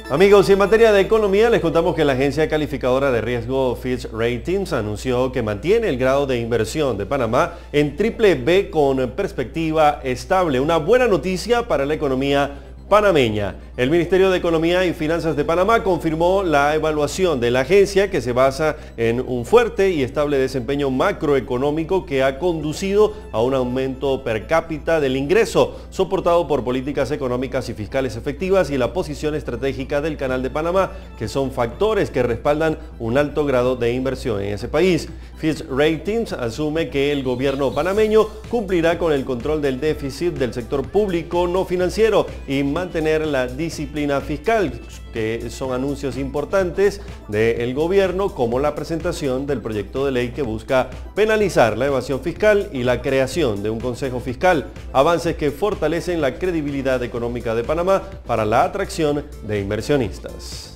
Amigos, y en materia de economía les contamos que la agencia calificadora de riesgo Fitch Ratings anunció que mantiene el grado de inversión de Panamá en BBB con perspectiva estable. Una buena noticia para la economía panameña. El Ministerio de Economía y Finanzas de Panamá confirmó la evaluación de la agencia que se basa en un fuerte y estable desempeño macroeconómico que ha conducido a un aumento per cápita del ingreso, soportado por políticas económicas y fiscales efectivas y la posición estratégica del Canal de Panamá, que son factores que respaldan un alto grado de inversión en ese país. Fitch Ratings asume que el gobierno panameño cumplirá con el control del déficit del sector público no financiero y mantener la disciplina fiscal, que son anuncios importantes del gobierno, como la presentación del proyecto de ley que busca penalizar la evasión fiscal y la creación de un consejo fiscal, avances que fortalecen la credibilidad económica de Panamá para la atracción de inversionistas.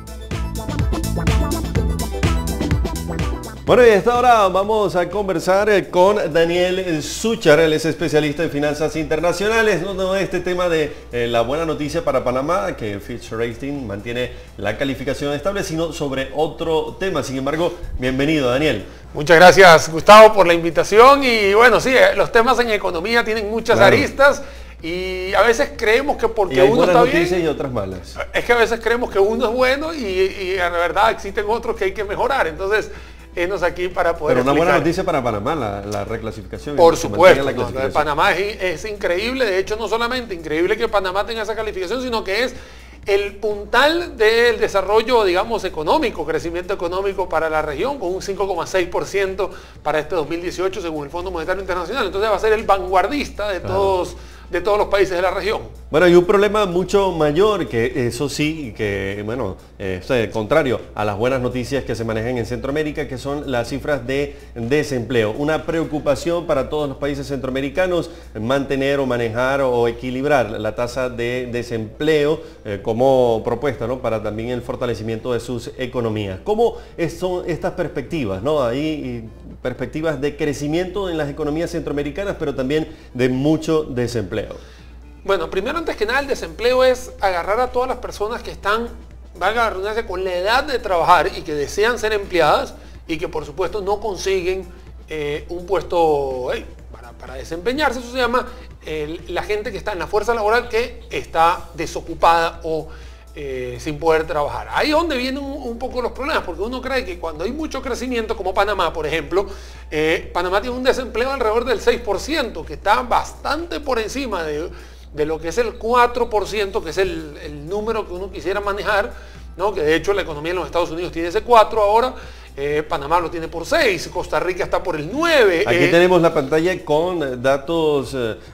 Bueno, y a esta hora vamos a conversar con Daniel Suchar, él es especialista en finanzas internacionales, no este tema de la buena noticia para Panamá, que Fitch Ratings mantiene la calificación estable, sino sobre otro tema. Sin embargo, bienvenido, Daniel. Muchas gracias, Gustavo, por la invitación. Y bueno, sí, los temas en economía tienen muchas aristas. Y a veces creemos que porque uno está bien, y otras malas. Es que a veces creemos que uno es bueno y en verdad existen otros que hay que mejorar. Entonces, enos aquí para poder Pero una explicar. buena noticia para Panamá, la reclasificación. Por supuesto, lo de Panamá es increíble. De hecho, no solamente increíble que Panamá tenga esa calificación, sino que es el puntal del desarrollo, digamos, económico, crecimiento económico para la región, con un 5,6% para este 2018 según el Fondo Monetario Internacional. Entonces va a ser el vanguardista de todos los países de la región. Bueno, hay un problema mucho mayor, que eso sí, que bueno, contrario a las buenas noticias que se manejan en Centroamérica, que son las cifras de desempleo. Una preocupación para todos los países centroamericanos, mantener o manejar o equilibrar la tasa de desempleo como propuesta, ¿no?, para también el fortalecimiento de sus economías. ¿Cómo son estas perspectivas, ¿no? Hay perspectivas de crecimiento en las economías centroamericanas, pero también de mucho desempleo. Bueno, primero, antes que nada, el desempleo es agarrar a todas las personas que están, valga la redundancia, con la edad de trabajar y que desean ser empleadas y que por supuesto no consiguen un puesto para desempeñarse. Eso se llama la gente que está en la fuerza laboral que está desocupada o sin poder trabajar. Ahí es donde vienen un poco los problemas, porque uno cree que cuando hay mucho crecimiento, como Panamá, por ejemplo, Panamá tiene un desempleo alrededor del 6%, que está bastante por encima de lo que es el 4%, que es el número que uno quisiera manejar, ¿no? Que de hecho la economía en los Estados Unidos tiene ese 4 ahora. Panamá lo tiene por 6, Costa Rica está por el 9. Aquí tenemos la pantalla con datos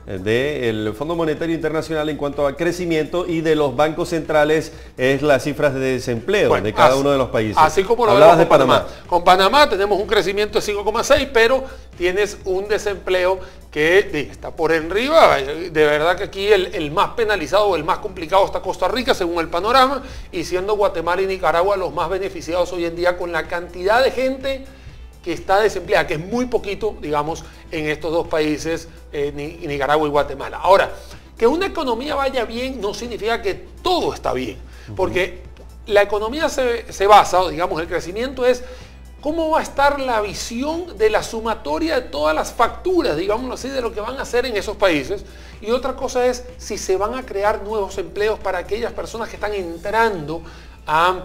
del Fondo Monetario Internacional en cuanto a crecimiento, y de los bancos centrales es las cifras de desempleo de cada uno de los países. Así como lo hablabas vemos de Panamá. Con Panamá tenemos un crecimiento de 5,6, pero tienes un desempleo que está por arriba. De verdad que aquí el más penalizado o el más complicado está Costa Rica, según el panorama, y siendo Guatemala y Nicaragua los más beneficiados hoy en día con la cantidad de gente que está desempleada, que es muy poquito, digamos, en estos dos países, Nicaragua y Guatemala. Ahora, que una economía vaya bien no significa que todo está bien, porque la economía se basa, o digamos, el crecimiento es cómo va a estar la visión de la sumatoria de todas las facturas, digámoslo así, de lo que van a hacer en esos países. Y otra cosa es si se van a crear nuevos empleos para aquellas personas que están entrando a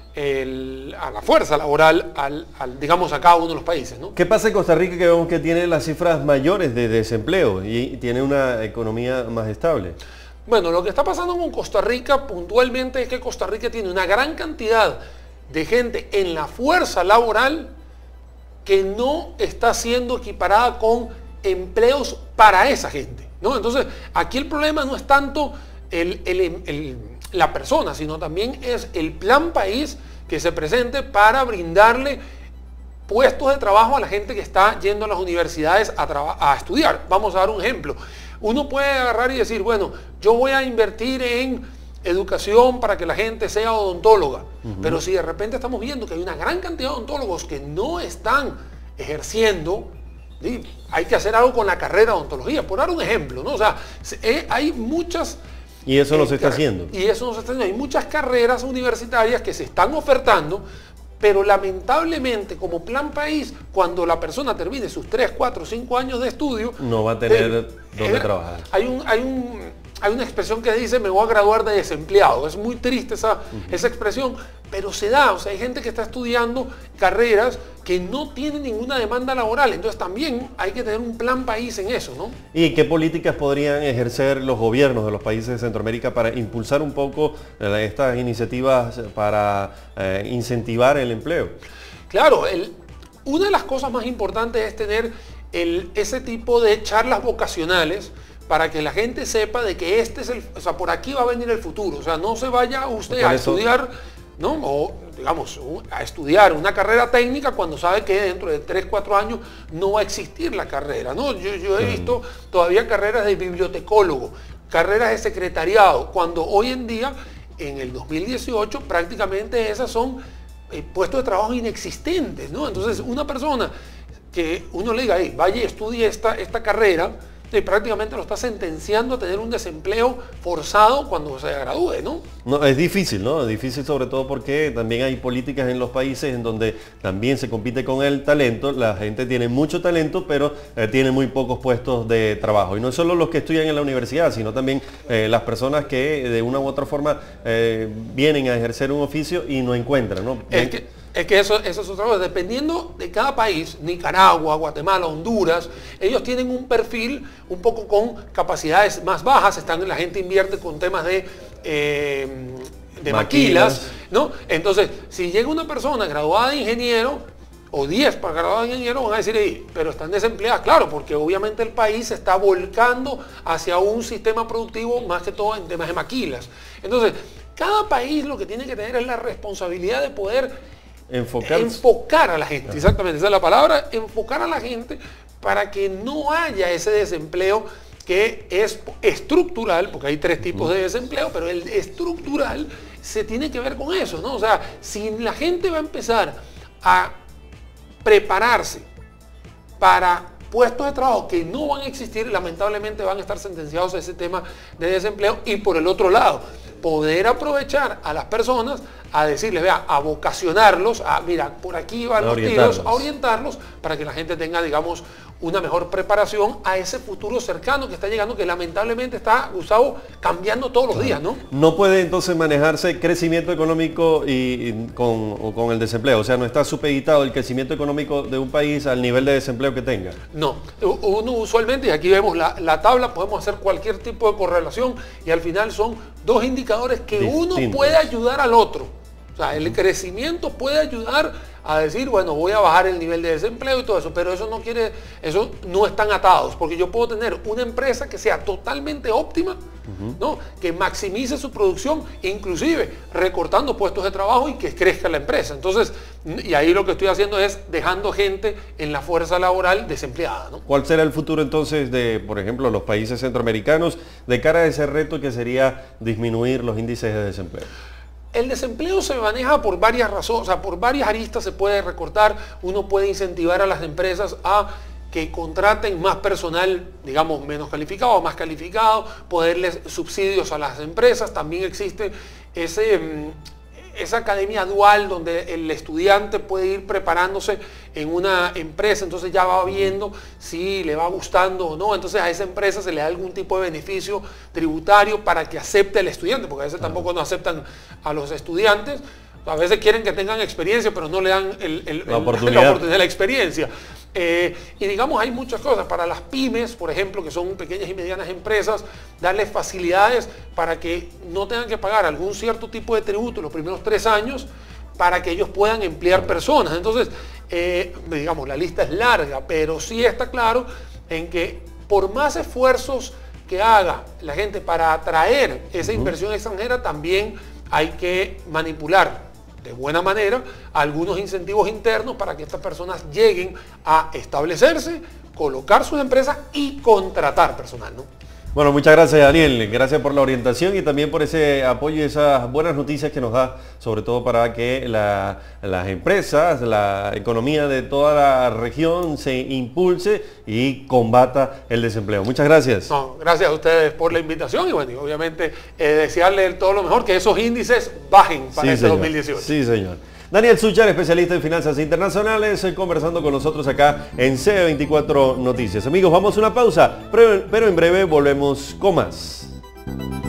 la fuerza laboral, digamos, a cada uno de los países, ¿no? ¿Qué pasa en Costa Rica, que vemos que tiene las cifras mayores de desempleo y tiene una economía más estable? Bueno, lo que está pasando con Costa Rica puntualmente es que Costa Rica tiene una gran cantidad de gente en la fuerza laboral que no está siendo equiparada con empleos para esa gente, ¿no? Entonces, aquí el problema no es tanto la persona, sino también es el plan país que se presente para brindarle puestos de trabajo a la gente que está yendo a las universidades a estudiar. Vamos a dar un ejemplo. Uno puede agarrar y decir, bueno, yo voy a invertir en educación para que la gente sea odontóloga. Pero si de repente estamos viendo que hay una gran cantidad de odontólogos que no están ejerciendo, ¿sí?, hay que hacer algo con la carrera de odontología, por dar un ejemplo, ¿no? O sea, hay muchas Y eso no se está haciendo. Y eso no se está haciendo. Hay muchas carreras universitarias que se están ofertando, pero lamentablemente como plan país, cuando la persona termine sus 3, 4, 5 años de estudio, no va a tener dónde trabajar. Hay una expresión que dice, me voy a graduar de desempleado. Es muy triste esa expresión, pero se da. O sea, hay gente que está estudiando carreras que no tienen ninguna demanda laboral. Entonces también hay que tener un plan país en eso, ¿no? ¿Y qué políticas podrían ejercer los gobiernos de los países de Centroamérica para impulsar un poco estas iniciativas para incentivar el empleo? Claro, una de las cosas más importantes es tener ese tipo de charlas vocacionales para que la gente sepa de que o sea, por aquí va a venir el futuro. O sea, no se vaya usted a estudiar, ¿no? O, digamos, a estudiar una carrera técnica cuando sabe que dentro de 3, 4 años no va a existir la carrera, ¿no? Yo he visto todavía carreras de bibliotecólogo, carreras de secretariado, cuando hoy en día, en el 2018, prácticamente esas son puestos de trabajo inexistentes, ¿no? Entonces, una persona que uno le diga, vaya y estudie esta carrera, y prácticamente lo está sentenciando a tener un desempleo forzado cuando se gradúe, ¿no? No, es difícil, ¿no? Es difícil sobre todo porque también hay políticas en los países en donde también se compite con el talento. La gente tiene mucho talento, pero tiene muy pocos puestos de trabajo. Y no solo los que estudian en la universidad, sino también las personas que de una u otra forma vienen a ejercer un oficio y no encuentran, ¿no? Es que eso es otra cosa. Dependiendo de cada país, Nicaragua, Guatemala, Honduras, ellos tienen un perfil un poco con capacidades más bajas. La gente invierte con temas de maquilas, ¿no? Entonces, si llega una persona graduada de ingeniero, o 10 para graduados de ingeniero, van a decir, pero están desempleadas. Claro, porque obviamente el país se está volcando hacia un sistema productivo más que todo en temas de maquilas. Entonces, cada país lo que tiene que tener es la responsabilidad de poder enfocar a la gente, exactamente, esa es la palabra, enfocar a la gente para que no haya ese desempleo que es estructural, porque hay 3 tipos de desempleo, pero el estructural se tiene que ver con eso, ¿no? O sea, si la gente va a empezar a prepararse para puestos de trabajo que no van a existir, lamentablemente van a estar sentenciados a ese tema de desempleo. Y por el otro lado, poder aprovechar a las personas a decirles, a vocacionarlos, mira, por aquí van los tiros, a orientarlos para que la gente tenga, digamos, una mejor preparación a ese futuro cercano que está llegando, que lamentablemente está, Gustavo, cambiando todos los días, ¿no? No puede entonces manejarse crecimiento económico con el desempleo, o sea, no está supeditado el crecimiento económico de un país al nivel de desempleo que tenga. No, uno usualmente, y aquí vemos la tabla, podemos hacer cualquier tipo de correlación y al final son 2 indicadores que uno puede ayudar al otro. O sea, el crecimiento puede ayudar a decir, bueno, voy a bajar el nivel de desempleo y todo eso, pero eso no están atados, porque yo puedo tener una empresa que sea totalmente óptima, ¿no? Que maximice su producción, inclusive recortando puestos de trabajo y que crezca la empresa. Entonces, y ahí lo que estoy haciendo es dejando gente en la fuerza laboral desempleada, ¿no? ¿Cuál será el futuro entonces de, por ejemplo, los países centroamericanos de cara a ese reto que sería disminuir los índices de desempleo? El desempleo se maneja por varias razones, o sea, por varias aristas se puede recortar. Uno puede incentivar a las empresas a que contraten más personal, digamos, menos calificado, más calificado, poderles subsidios a las empresas. También existe esa academia dual donde el estudiante puede ir preparándose en una empresa, entonces ya va viendo si le va gustando o no, entonces a esa empresa se le da algún tipo de beneficio tributario para que acepte el estudiante, porque a veces tampoco no aceptan a los estudiantes. A veces quieren que tengan experiencia, pero no le dan la oportunidad de la experiencia. Y digamos, hay muchas cosas. Para las pymes, por ejemplo, que son pequeñas y medianas empresas, darles facilidades para que no tengan que pagar algún cierto tipo de tributo los primeros 3 años para que ellos puedan emplear personas. Entonces, digamos, la lista es larga, pero sí está claro en que por más esfuerzos que haga la gente para atraer esa inversión extranjera, también hay que manipular de buena manera algunos incentivos internos para que estas personas lleguen a establecerse, colocar sus empresas y contratar personal, ¿no? Bueno, muchas gracias, Daniel. Gracias por la orientación y también por ese apoyo y esas buenas noticias que nos da, sobre todo para que las empresas, la economía de toda la región se impulse y combata el desempleo. Muchas gracias. No, gracias a ustedes por la invitación y bueno, y obviamente desearles todo lo mejor, que esos índices bajen para este 2018. Sí, señor. Daniel Suchar, especialista en finanzas internacionales, conversando con nosotros acá en CB24 Noticias. Amigos, vamos a una pausa, pero en breve volvemos con más.